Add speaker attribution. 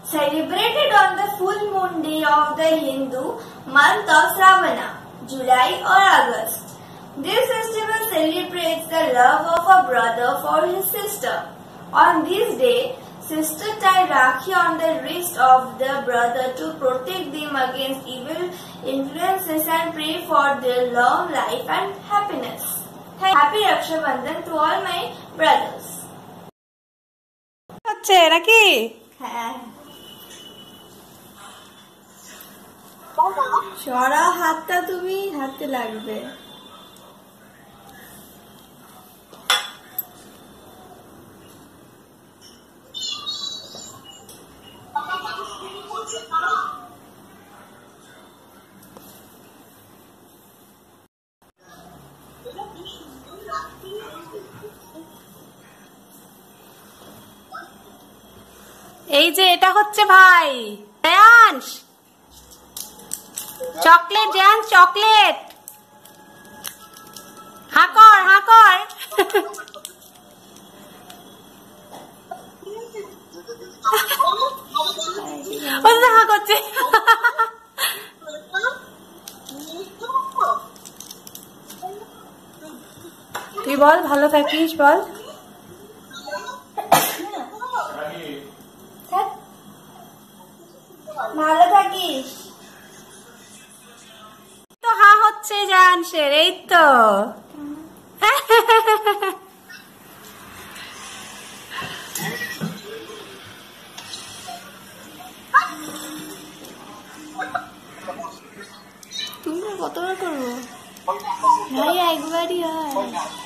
Speaker 1: celebrated on the full moon day of the Hindu month of Shravana, July or August. This festival celebrates the love of a brother for his sister. On this day, sister tie Rakhi on the wrist of the brother to protect them against evil influences and pray for their long life and happiness. Happy Raksha Bandhan to all my brothers.
Speaker 2: হচ্ছে নাকি?
Speaker 1: হ্যাঁ, সরা হাতটা তুমি হাতে লাগবে।
Speaker 2: এই যে এটা হচ্ছে ভাই জায়ান্স, চকলেট জায়ান্স, চকলেট। হাকর হাকর হা করছে। তুই বল, ভালো থাকিস বল।
Speaker 1: ভালো থাকিস।
Speaker 2: তো হা হচ্ছে জায়ান্সের, এই তো।
Speaker 1: তোমরা কতটা করবো ভাই? একবারই হয়।